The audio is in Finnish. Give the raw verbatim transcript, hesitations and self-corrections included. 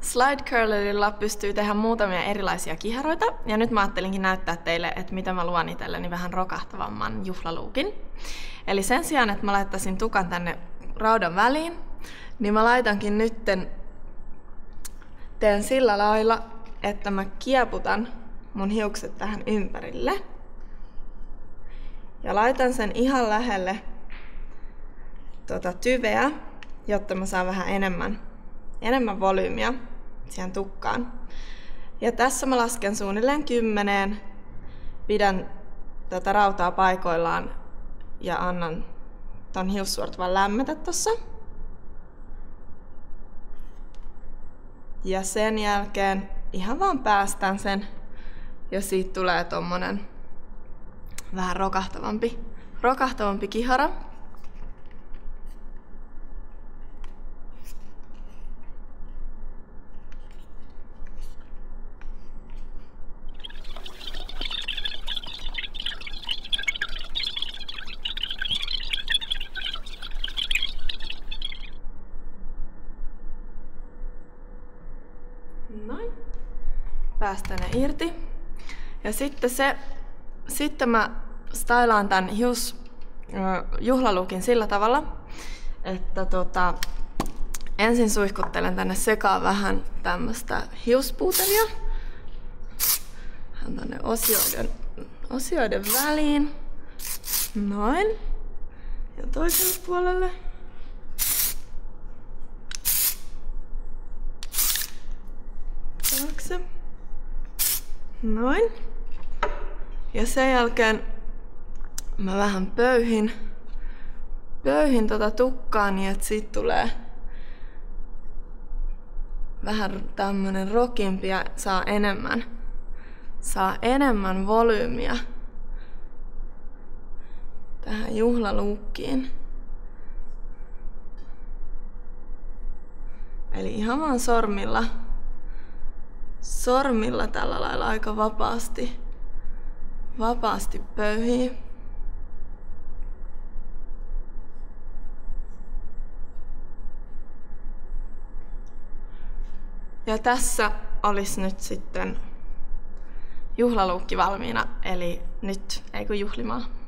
Slide Curlerilla pystyy tehdä muutamia erilaisia kiharoita, ja nyt mä ajattelinkin näyttää teille, että mitä mä luon itselleni vähän rokahtavamman juhlaluukin. Eli sen sijaan, että mä laittaisin tukan tänne raudan väliin, niin mä laitankin nytten, teen sillä lailla, että mä kieputan mun hiukset tähän ympärille. Ja laitan sen ihan lähelle tota tyveä, jotta mä saan vähän enemmän, enemmän volyymiä siihen tukkaan. Ja tässä mä lasken suunnilleen kymmeneen, pidän tätä rautaa paikoillaan ja annan ton hiussuortuvan lämmetä tossa. Ja sen jälkeen ihan vaan päästän sen ja siitä tulee tommonen vähän rokahtavampi, rokahtavampi kihara. Noin. Päästän ne irti. Ja sitten se, sitten mä stylaan tän hius, juhlaluukin sillä tavalla, että tota, ensin suihkuttelen tänne sekaan vähän tämmöstä hiuspuuteria. Hän tänne osioiden, osioiden väliin. Noin. Ja toiselle puolelle. Taakse. Noin. Ja sen jälkeen mä vähän pöyhin, pöyhin tota tukkaa niin, että siitä tulee vähän tämmönen rokimpi ja saa enemmän, saa enemmän volyymiä tähän juhlaluukkiin. Eli ihan vaan sormilla, sormilla tällä lailla aika vapaasti, vapaasti pöyhii. Ja tässä olisi nyt sitten juhlaluukki valmiina, eli nyt ei kun juhlimaa.